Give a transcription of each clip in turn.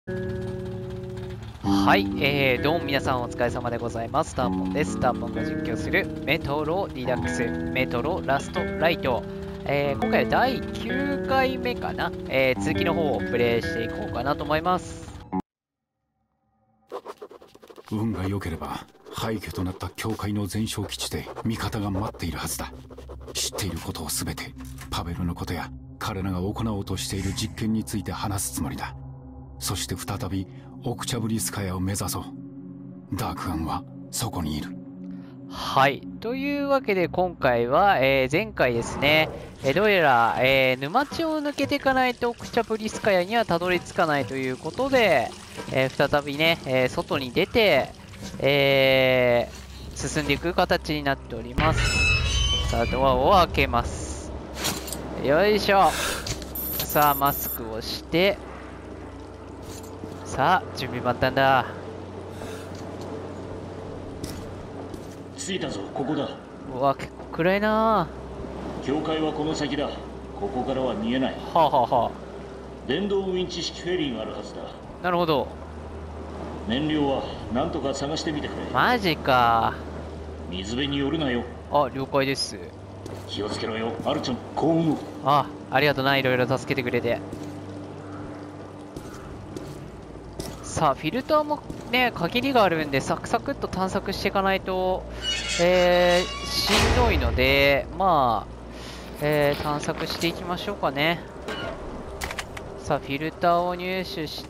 はい、どうも皆さんお疲れ様でございます。ターポンです。ターポンが実況するメトロディラックス、メトロラストライト。今回は第9回目かな、続きの方をプレイしていこうかなと思います。 運が良ければ廃墟となった教会の全焼基地で味方が待っているはずだ。知っていることを全てパベルのことや彼らが行おうとしている実験について話すつもりだ。そして再びオクチャブリスカヤを目指そう。ダークガンはそこにいる。 はい。というわけで今回は、前回ですね、どうやら、沼地を抜けていかないとオクチャブリスカヤにはたどり着かないということで、再びね、外に出て、進んでいく形になっております。さあ、ドアを開けます。よいしょ。さあ、マスクをして、さあ、準備万端だ。 着いたぞ、ここだ。 うわ、結構暗いな。 教会はこの先だ。ここからは見えない。 はあ、はあはあ、 電動ウィンチ式フェリーがあるはずだ。 なるほど。 燃料は何とか探してみてくれ。 マジか。 水辺に寄るなよ。 あ、了解です。 気をつけろよ、アルちゃん。幸運を。 あ、ありがとうな、いろいろ助けてくれて。さあ、フィルターもね、限りがあるんで、サクサクっと探索していかないと、しんどいので、まあ、探索していきましょうかね。さあ、フィルターを入手して、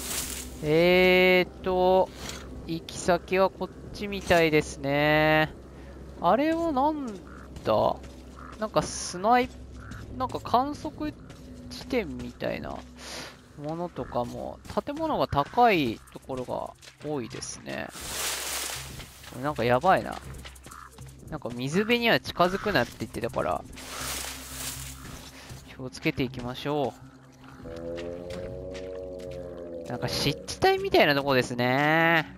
行き先はこっちみたいですね。あれはなんだ？なんかなんか観測地点みたいなものとかも、建物が高いところが多いですね。なんかやばいな。なんか水辺には近づくなって言ってたから、気をつけていきましょう。なんか湿地帯みたいなとこですね。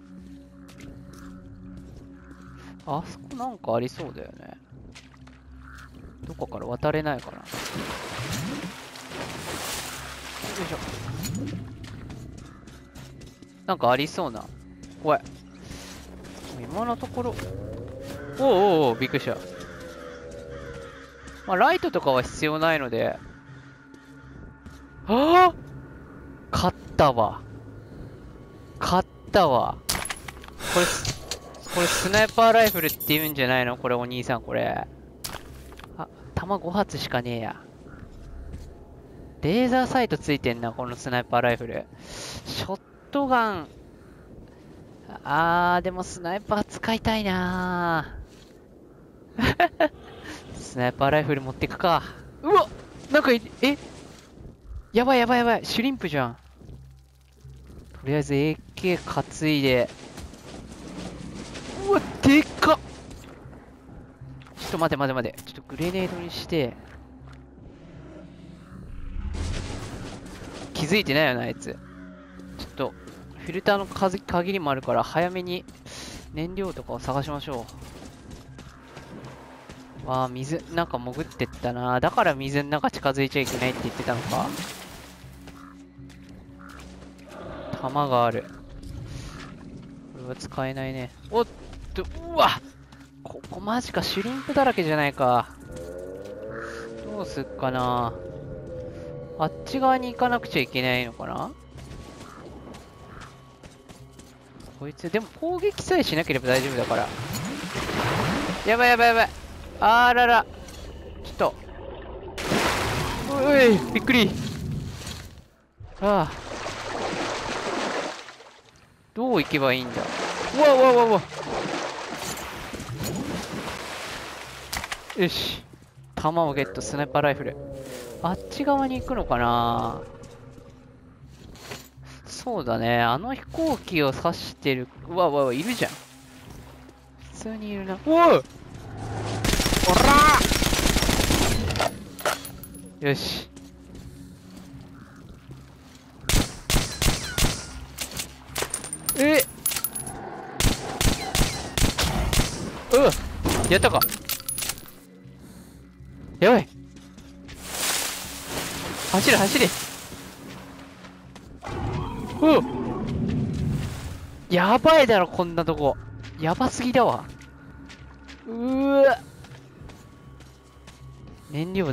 あそこなんかありそうだよね。どこから渡れないかな。よいしょ。なんかありそうな。怖い。今のところ。おうおうおう、びっくりした。まあ、ライトとかは必要ないので。ああ、勝ったわ。勝ったわ。これスナイパーライフルって言うんじゃないの？これお兄さん、これ。あ、弾5発しかねえや。レーザーサイトついてんな、このスナイパーライフル。ショットガン。でもスナイパー使いたいな。スナイパーライフル持ってくか。うわ、なんかやばいやばいやばい。シュリンプじゃん。とりあえず AK 担いで。うわ、でっかっ。ちょっと待て待て待て。ちょっとグレネードにして。気づいてないよな、あいつ。ちょっと、フィルターの限りもあるから、早めに燃料とかを探しましょう。わあ、水、なんか潜ってったな。だから水の中近づいちゃいけないって言ってたのか。弾がある。これは使えないね。おっと、うわ、ここマジか、シュリンプだらけじゃないか。どうすっかな。あっち側に行かなくちゃいけないのかな。こいつ、でも攻撃さえしなければ大丈夫だから。やばいやばいやばい。あらら。ちょっと。おい、びっくり。ああ。どう行けばいいんだ。うわうわうわうわ。よし。弾をゲット、スナイパーライフル。あっち側に行くのかな。そうだね。あの飛行機を指してる。うわうわうわ、いるじゃん。普通にいるな。おお、おらよし。やったか。やばい。走れ走れ。 やばいだろこんなとこ。やばすぎだわ。燃料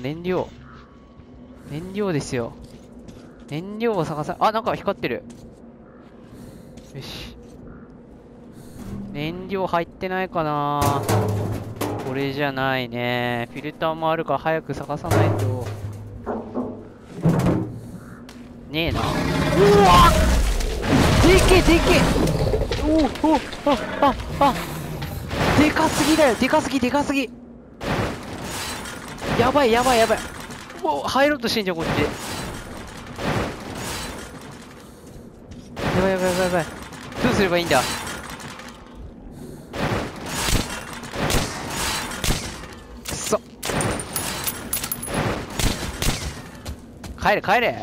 ですよ。燃料を探さ、あ、なんか光ってる。よし。燃料入ってないかな。これじゃないね。フィルターもあるから早く探さないと。ねえな。うわでけでかすぎだよ。でかすぎ。やばい。お、入ろうとしてんじゃん、こっち。やばい。どうすればいいんだ。くそ。帰れ。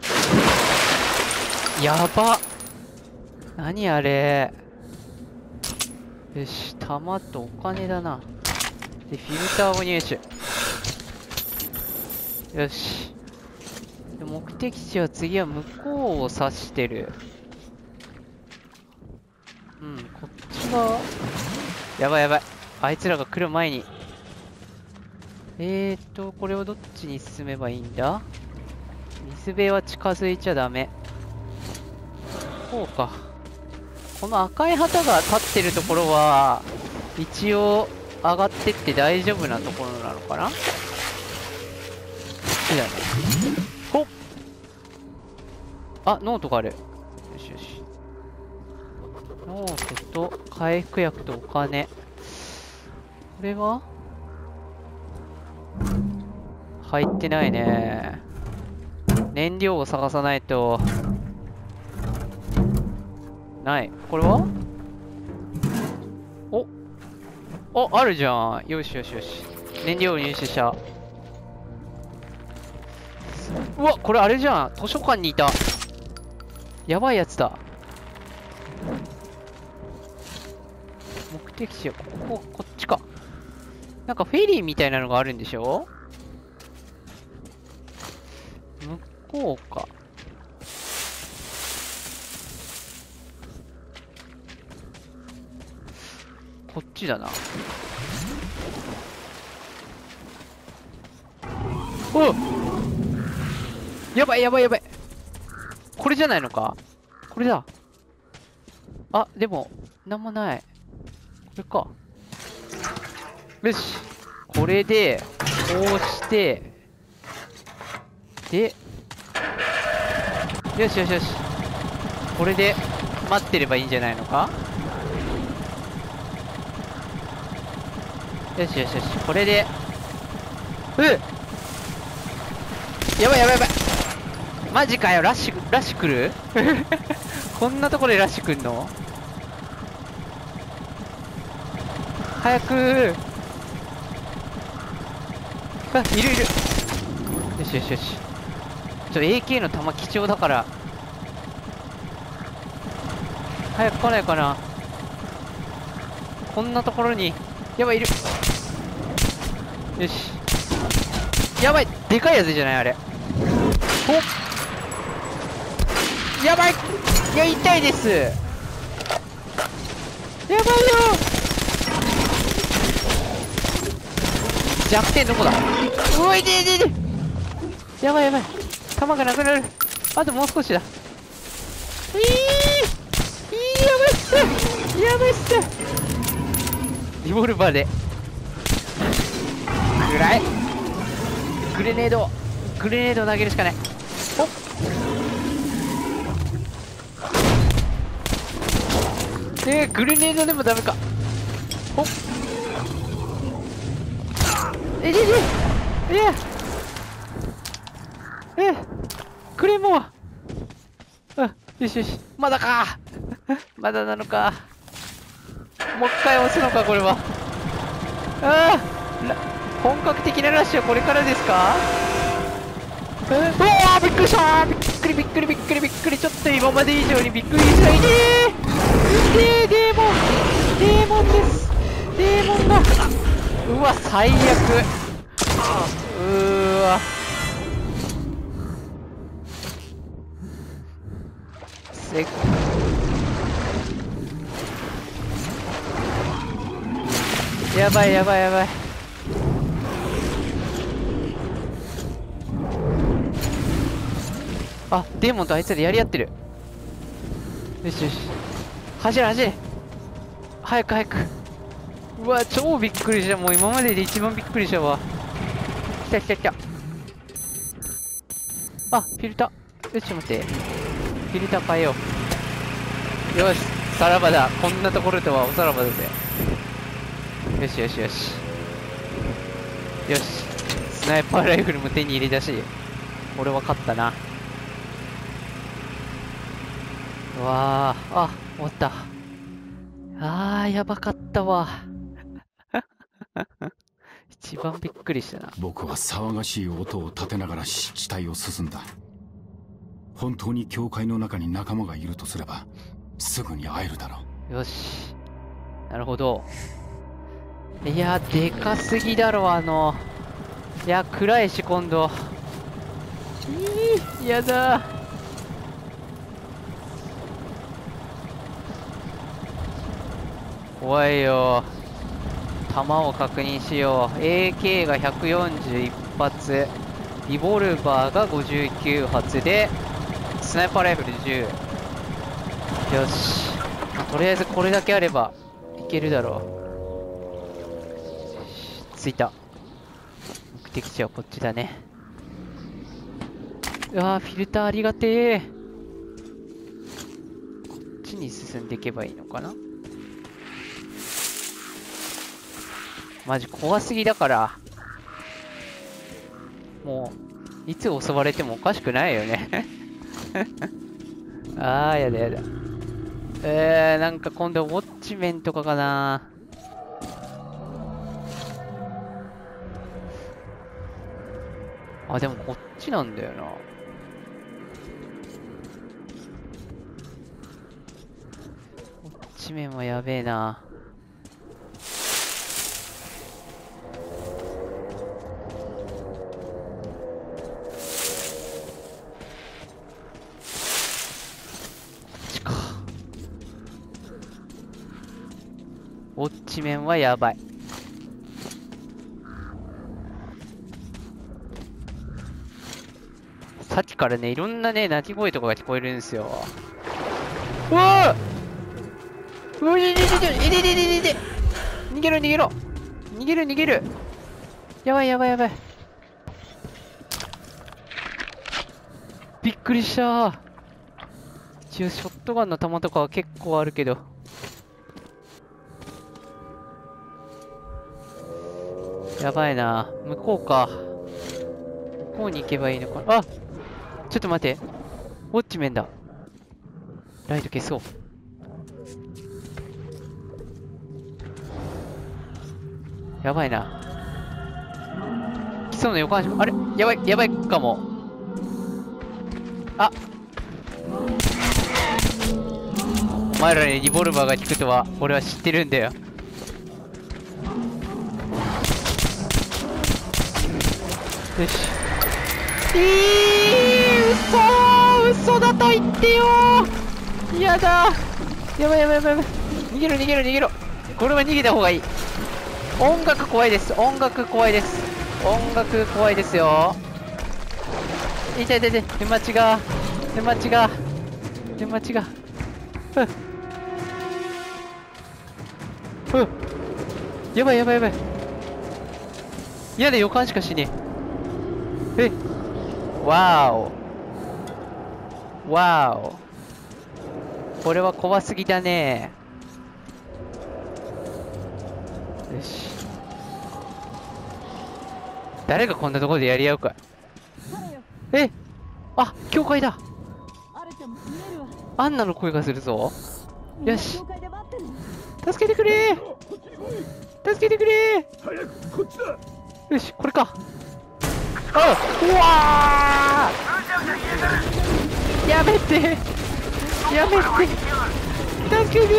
やば。何あれ。よし、弾とお金だな。で、フィルターを入手。よし。で、目的地は次は向こうを指してる。うん、こっちが。やばい。あいつらが来る前に。これをどっちに進めばいいんだ。水辺は近づいちゃダメ。こうか。この赤い旗が立ってるところは、一応上がってって大丈夫なところなのかな。だね。ほっ。あ、ノートがある。よし。ノートと回復薬とお金。これは入ってないね。燃料を探さないと。ない。これはあるじゃん。よし。燃料を入手した。うわ、これあれじゃん。図書館にいた。やばいやつだ。目的地はこっちか。なんかフェリーみたいなのがあるんでしょ。向こうか。こっちだな。おっ、やばい。これじゃないのか。これだ。あ、でもなんもない。これか。よし、これでこうしてで、よし。これで待ってればいいんじゃないのか。よし。これで、やばい。マジかよ。ラッシュ来るこんなところでラッシュ来んの。早く。あ、いる。よし。AK の弾貴重だから。早く来ないかな。こんなところに。やばい、いる。よし。やばい、でかいやつじゃないあれ。おっ、やばい。いや、痛いです。やばいよ。弱点どこだ。うわ、いで。やばい。弾がなくなる。あともう少しだ。やばいっす。リボルバーでぐらい。グレネードを投げるしかない。グレネードでもダメか。クレモア。よし。まだか。まだなのか。もう一回押すのか、これは。本格的なラッシュはこれからですか。うわー、びっくりした。びっくり。ちょっと今まで以上にびっくりした。デーモンです。デーモンが。うわ、最悪。 でやばいやばいやばい。あ、デーモンとあいつらやり合ってる。よしよし、走れ走れ、早く早く。うわ、超びっくりした。もう今までで一番びっくりしたわ。来た来た来た。あ、フィルター。よし、ちょっと待って、フィルター変えよう。よし、さらばだ。こんなところではおさらばだぜ。よしよしよしよし、スナイパーライフルも手に入れたし、俺は勝ったな。うわー、あ、終わった。あー、やばかったわ。一番びっくりしたな。 僕は騒がしい音を立てながら地帯を進んだ。本当に教会の中に仲間がいるとすればすぐに会えるだろう。 よし、なるほど。いや、でかすぎだろ、いや、暗いし、今度。やだ。怖いよ。弾を確認しよう。AK が141発、リボルバーが59発で、スナイパーライフル10。よし、とりあえずこれだけあればいけるだろう。着いた。目的地はこっちだね。うわー、フィルターありがてえ。こっちに進んでいけばいいのかな。マジ怖すぎだから、もういつ襲われてもおかしくないよね。あー、やだやだ。なんか今度ウォッチメンとかかな。あ、でもこっちなんだよな。ウォッチメンはやべえな。ウォッチメンはやばい。さっきからね、いろんなね、鳴き声とかが聞こえるんですよ。うわー、うわ、いで逃げろ逃げろ逃げる逃げる。やばいやばいやばい。びっくりした。一応ショットガンの弾とかは結構あるけど。やばいな。向こうか。向こうに行けばいいのかな。あ、ちょっと待って。ウォッチメンだ。ライト消そう。やばいな。来そうな予感し、あれやばい、やばいかも。あ、お前らにリボルバーが効くとは、俺は知ってるんだよ。よし。嘘だと言ってよー。やだー。やばいやばいやばいやばい。逃げろ逃げろ逃げろ。これは逃げた方がいい。音楽怖いです。音楽怖いです。音楽怖いですよ。痛い痛い痛い。出待ちが出待ちが出待ちが。やばいやばいやばい。嫌な予感しかしねえ。わーおわーお。これは怖すぎだね。よし、誰がこんなところでやり合うか。あ、教会だ。アンナの声がするぞ。よし、助けてくれー、助けてくれー。 早くこっちだ。 よし、これか。あ、うわー、やめてやめて、助けて。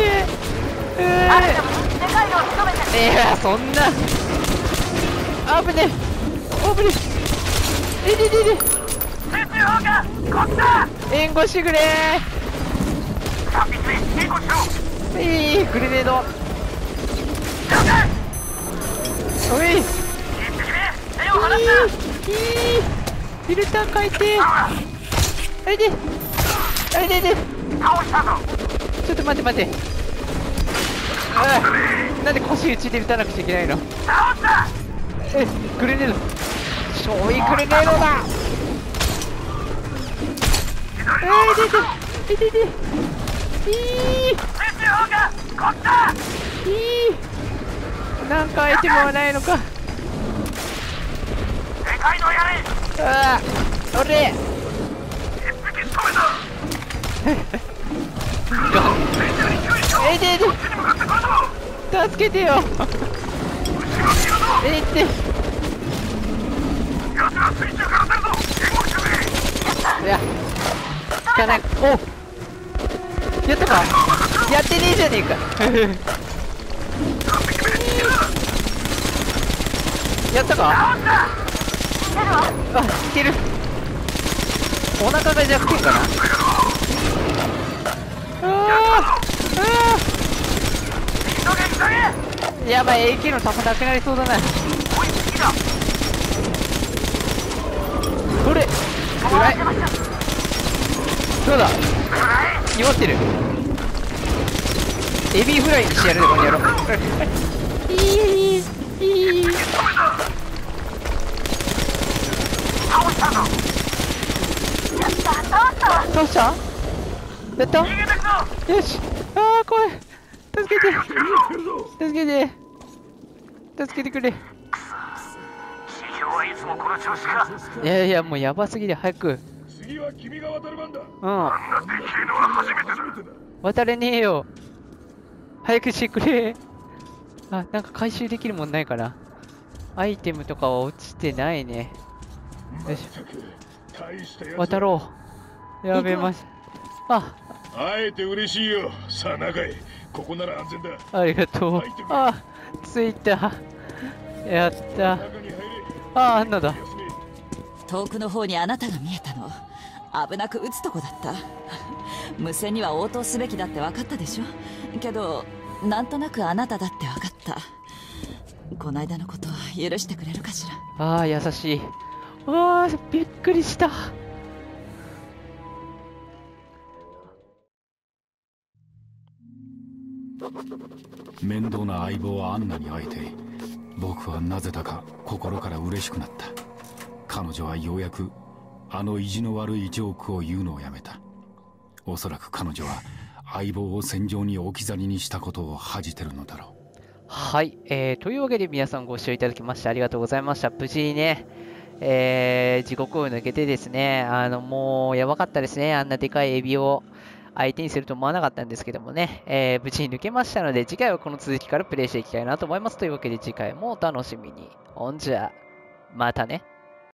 いや、そんな危ね危ね援護してくれグレネード。おい、フィルター変えて。あれであれでちょっと待って。ああ、なんで腰打ちで撃たなくちゃいけないの。グレネード、しょういグレネードだ。なんかアイテムはないのか。ああ、おれ助けてよ。いや、効かない。お、やったか。やってねえじゃねえか。やったか。あ、いける。お腹が弱点かな。やばい、AK の弾なくなりそうだな。これうまい。そうだ、弱ってる。エビフライにしてやるで、この野郎。倒した？やった？よし。ああ、怖い。助けてくれ。いやいや、もうやばすぎで、早く。 次は君が渡る番だ。 渡れねえよ。早くしてくれ。あ、なんか回収できるもんないかな。アイテムとかは落ちてないね。よし、渡ろう。やべまし。あえて嬉しいよ。さあ中へ。ここなら安全だ。 ありがとう。あ、着いた。やった。あ、アンナだ。 遠くの方にあなたが見えたの。危なく撃つとこだった。無線には応答すべきだって分かったでしょ。けどなんとなくあなただって分かった。こないだのこと許してくれるかしら。 ああ、優しい。ああ、びっくりした。 面倒な相棒アンナに会えて、僕はなぜだか心から嬉しくなった。彼女はようやくあの意地の悪いジョークを言うのをやめた。おそらく彼女は相棒を戦場に置き去りにしたことを恥じてるのだろう。 はい、というわけで皆さんご視聴いただきましてありがとうございました。無事にね、地獄を抜けてですね、もうやばかったですね。あんなでかいエビを相手にすると思わなかったんですけどもね、無事に抜けましたので、次回はこの続きからプレイしていきたいなと思います。というわけで次回もお楽しみに。ほんじゃ、またね。